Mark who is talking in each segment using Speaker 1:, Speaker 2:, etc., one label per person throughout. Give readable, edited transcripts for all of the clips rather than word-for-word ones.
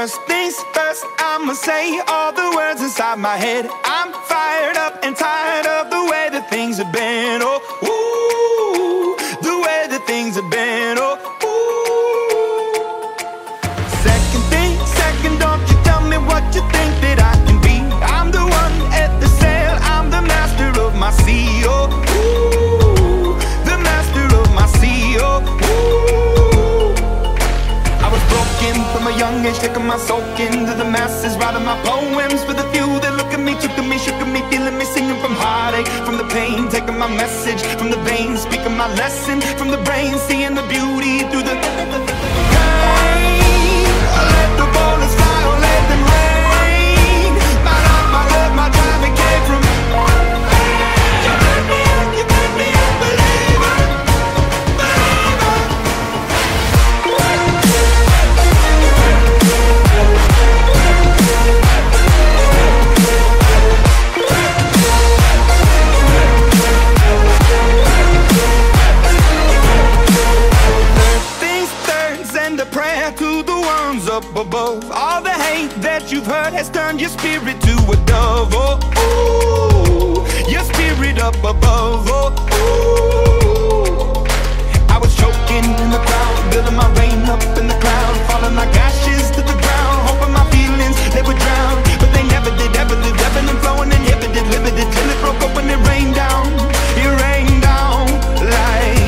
Speaker 1: First things first, I'ma say all the words inside my head. I'm fired up and tired of the way that things have been. Oh, ooh, the way that things have been. Oh, ooh. Second thing, second, don't you tell me what you think that I can be. I'm the one at the sail, I'm the master of my sea. Oh, ooh, the master of my sea. Oh, ooh. I was broken from a young age, taking my soul into the masses, writing my poems for the few that look at me, took at me, shook at me, feeling me, singing from heartache, from the pain, taking my message from the veins, speaking my lesson from the brain, seeing the beauty through the pain. Let the bullets fly or let them rain. My love, my time, it came from you made me a believer, believer. To the ones up above, all the hate that you've heard has turned your spirit to a dove. Oh, ooh, your spirit up above. Oh, ooh. I was choking in the crowd, building my rain up in the cloud, falling like ashes to the ground, hoping my feelings they would drown, but they never did. Ever lived, ebbing and flowing, inhibited, limited, till it broke up and it rained down. It rained down like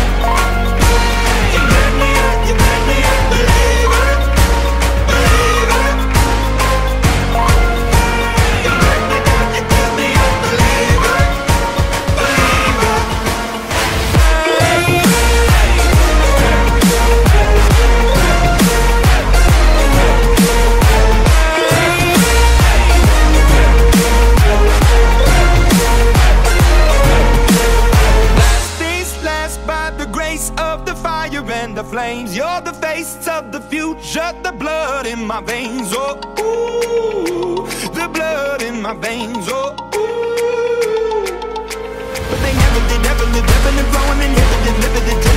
Speaker 1: and the flames. You're the face of the future, the blood in my veins. Oh, ooh, the blood in my veins. Oh, ooh. But they never did, ever lived, ebbing and flowing, inhibited, limited.